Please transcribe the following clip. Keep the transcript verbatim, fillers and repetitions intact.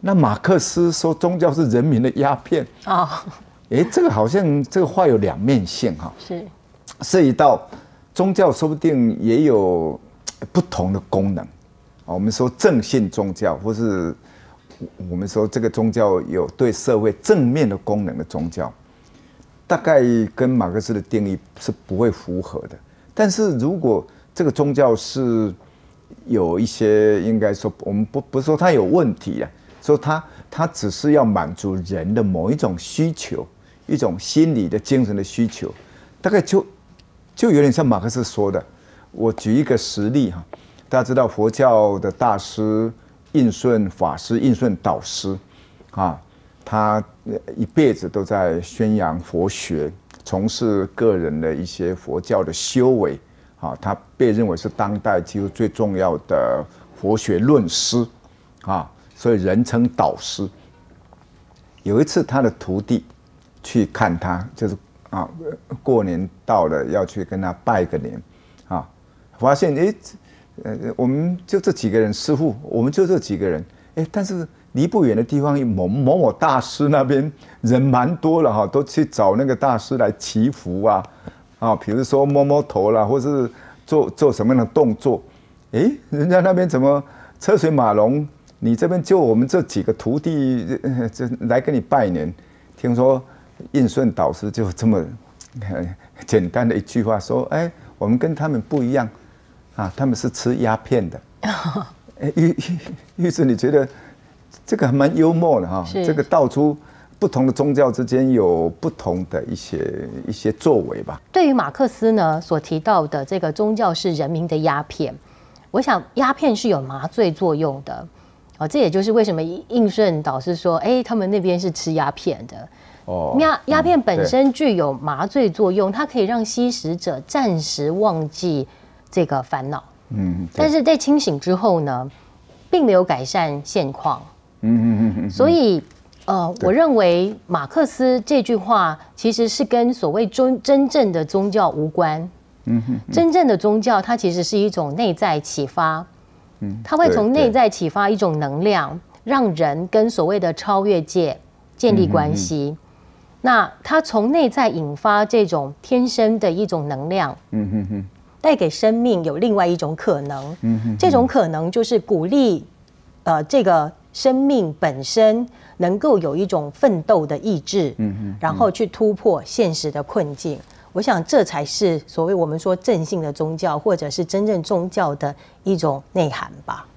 那马克思说宗教是人民的鸦片哦， 哎，这个好像这个话有两面性哈， 是涉及到宗教说不定也有不同的功能。我们说正信宗教，或是我们说这个宗教有对社会正面的功能的宗教，大概跟马克思的定义是不会符合的。但是如果这个宗教是有一些，应该说我们不不是说它有问题啊，说它它只是要满足人的某一种需求，一种心理的精神的需求，大概就就有点像马克思说的。我举一个实例哈。大家知道佛教的大师印顺法师、印顺导师，啊，他一辈子都在宣扬佛学，从事个人的一些佛教的修为，啊，他被认为是当代几乎最重要的佛学论师，啊，所以人称导师。有一次，他的徒弟去看他，就是啊，过年到了要去跟他拜个年，啊，发现诶。呃，我们就这几个人，师父，我们就这几个人，哎，但是离不远的地方，某某某大师那边人蛮多了哈，都去找那个大师来祈福啊，啊，比如说摸摸头啦，或是做做什么样的动作，哎，人家那边怎么车水马龙，你这边就我们这几个徒弟这来跟你拜年，听说印顺导师就这么简单的一句话说，哎，我们跟他们不一样。啊，他们是吃鸦片的。玉玉子，你觉得这个还蛮幽默的哈？这个道出不同的宗教之间有不同的一些一些作为吧。 对于马克思呢所提到的这个宗教是人民的鸦片，我想鸦片是有麻醉作用的。哦，这也就是为什么印顺导师说，哎，他们那边是吃鸦片的。哦，鸦鸦片本身具有麻醉作用，它可以让吸食者暂时忘记这个烦恼，嗯，但是在清醒之后呢，并没有改善现况，嗯嗯嗯，所以，呃，我认为马克思这句话其实是跟所谓真真正的宗教无关，嗯哼，真正的宗教它其实是一种内在启发，嗯，它会从内在启发一种能量，让人跟所谓的超越界建立关系，那它从内在引发这种天生的一种能量，嗯哼哼。带给生命有另外一种可能，嗯、这种可能就是鼓励，呃，这个生命本身能够有一种奋斗的意志，嗯、然后去突破现实的困境。我想这才是所谓我们说正信的宗教，或者是真正宗教的一种内涵吧。